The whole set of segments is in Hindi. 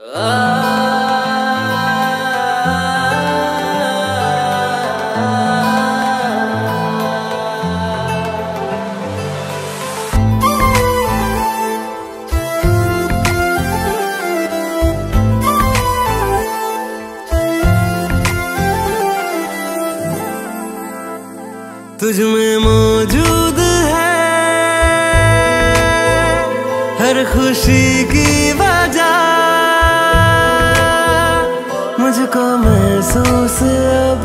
तुझ में मौजूद है हर खुशी की वजह, मुझको महसूस अब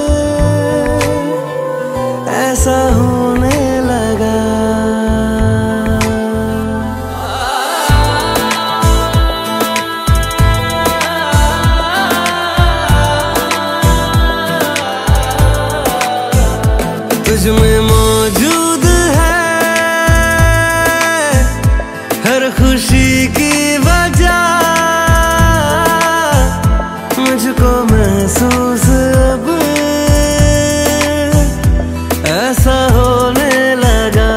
ऐसा होने लगा। तुझ में मौजूद है हर खुशी की वजह, मुझको महसूस अब ऐसा होने लगा।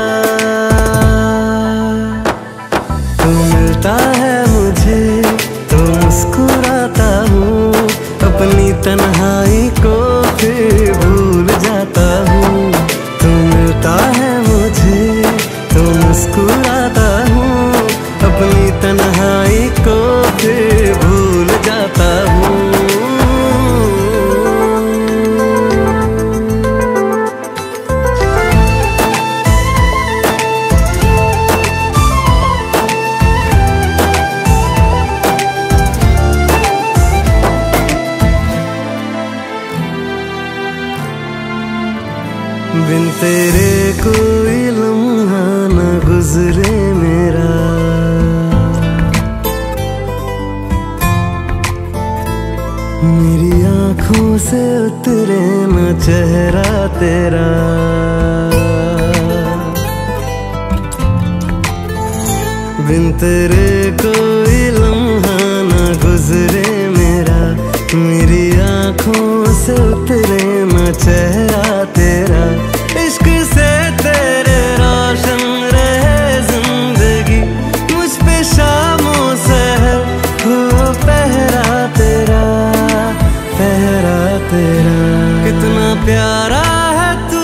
तू मिलता है मुझे तो मुस्कुराता हूँ, अपनी तन्हाई को फिर भूल जाता हूँ। तू मिलता है मुझे तो मुस्कुराता हूँ, अपनी तन्हाई को फिर भूल जाता हूँ। बिन तेरे कोई लम्हा न गुजरे मेरा, मेरी आँखों से उतरे न चेहरा तेरा। बिन तेरे कोई लम्हा न गुजरे मेरा, मेरी आँखों से उतरे न चेहरा तेरा। इश्क से तेरे रोशन रहे जिंदगी, मुझ पे शामों सहर हो पहरा तेरा, पहरा तेरा। कितना प्यारा है तू,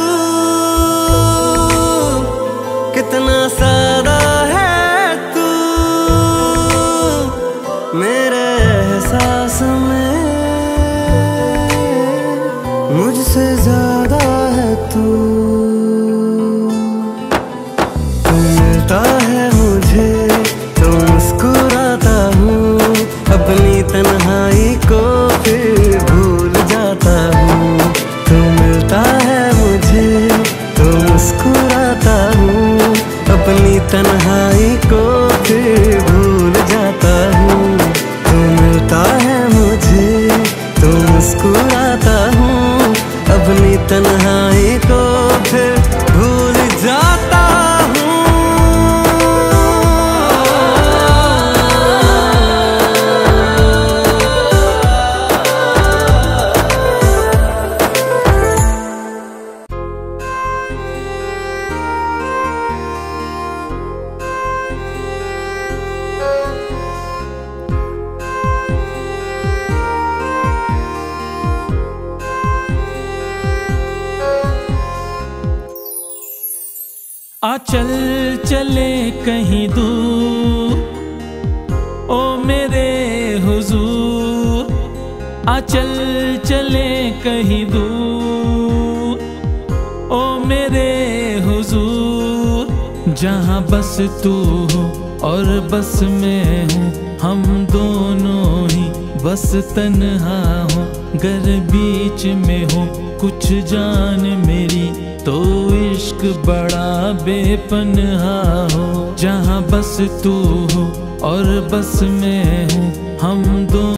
कितना सादा है तू, मेरे एहसास में मुझसे ज्यादा है तू। तू मिलता है मुझे तो मुस्कुराता हूँ, अपनी तन्हाई को फिर भूल जाता हूँ। तू मिलता है मुझे तो मुस्कुराता हूँ, अपनी तन्हाई को फिर भूल जाता हूँ। तू मिलता है मुझे तो मुस्कुराता हूँ, अपनी तन्हाई को फिर भूल जाता हूँ। आ चल चले कहीं दूर ओ मेरे हुजूर, आ चल चले कहीं दूर ओ मेरे हुजूर। जहाँ बस तू हो और बस मैं हूँ, हम दोनों ही बस तन्हा हो। गर बीच में हो कुछ जान मेरी तो इश्क बड़ा बेपनाह हो। जहाँ बस तू हो और बस मैं हूँ, हम दोनों